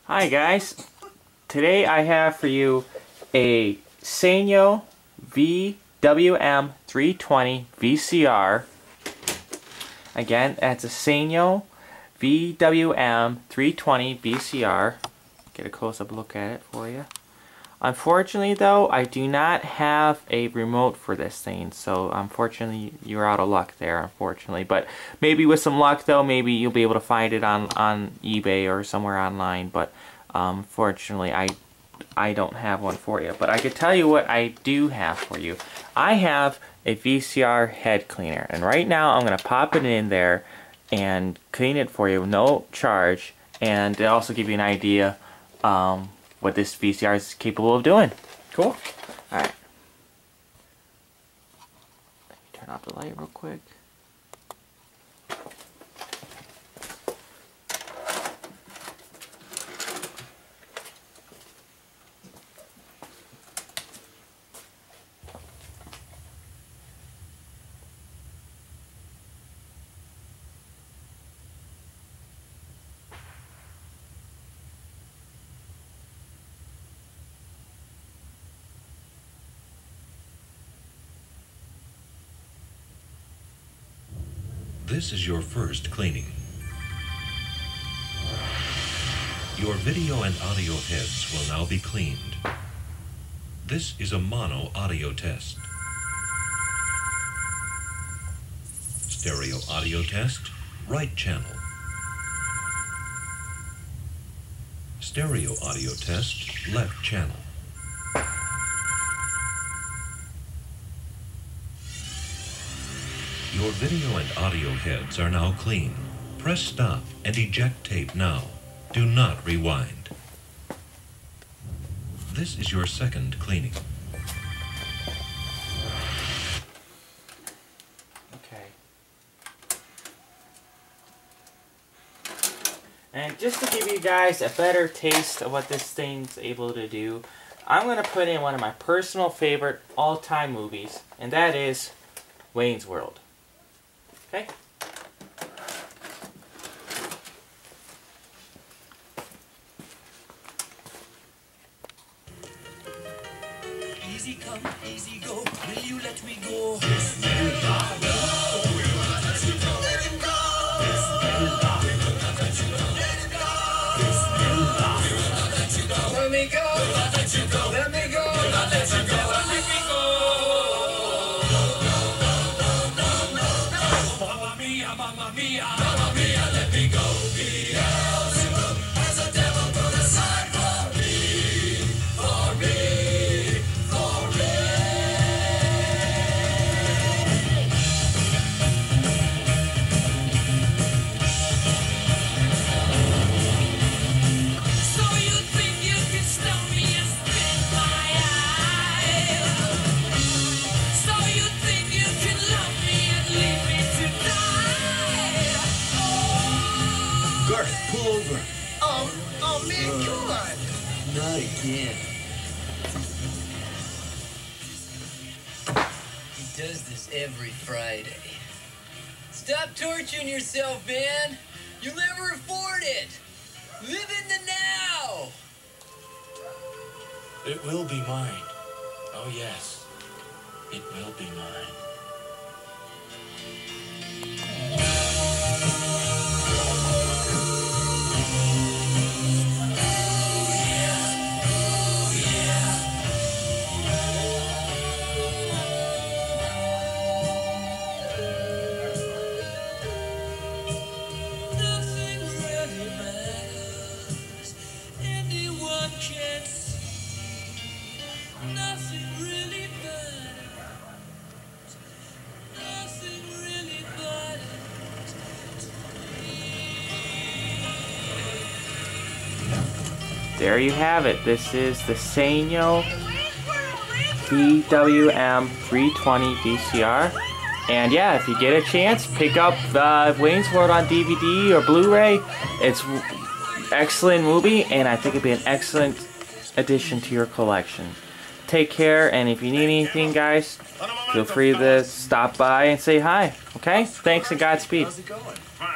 Hi guys, today I have for you a SANYO VWM-320 VCR. Again, that's a SANYO VWM-320 VCR. Get a close-up look at it for you. Unfortunately though, I do not have a remote for this thing, so unfortunately you're out of luck there, unfortunately. But maybe with some luck though, maybe you'll be able to find it on eBay or somewhere online. But fortunately I don't have one for you. But I could tell you what I do have for you. I have a VCR head cleaner, and right now I'm going to pop it in there and clean it for you, no charge, and it'll also give you an idea what this VCR is capable of doing. Cool? Alright. Turn off the light real quick. This is your first cleaning. Your video and audio heads will now be cleaned. This is a mono audio test. Stereo audio test, right channel. Stereo audio test, left channel. Your video and audio heads are now clean. Press stop and eject tape now. Do not rewind. This is your second cleaning. Okay. And just to give you guys a better taste of what this thing's able to do, I'm going to put in one of my personal favorite all-time movies, and that is Wayne's World. Okay. Easy come, easy go. Will you let me go? Let me go. Let me go. Mamma mia, let me go. Beelzebub has a devil put aside for me, for me, for me. So you think you can stop me and spit my eye? So you think you can love me and leave me to die? Garth, pull over. Oh man, come on. Not again. He does this every Friday. Stop torturing yourself, man. You'll never afford it. Live in the now. It will be mine. Oh, yes. It will be mine. Nothing really matters. Anyone can see. Nothing really matters. Nothing really matters to me. There you have it. This is the SANYO VWM-320 VCR. And yeah, if you get a chance, pick up Wayne's World on DVD or Blu-ray. It's an excellent movie, and I think it'd be an excellent addition to your collection. Take care, and if you need anything, guys, feel free to stop by and say hi. Okay? Thanks and Godspeed. How's it going? Fine.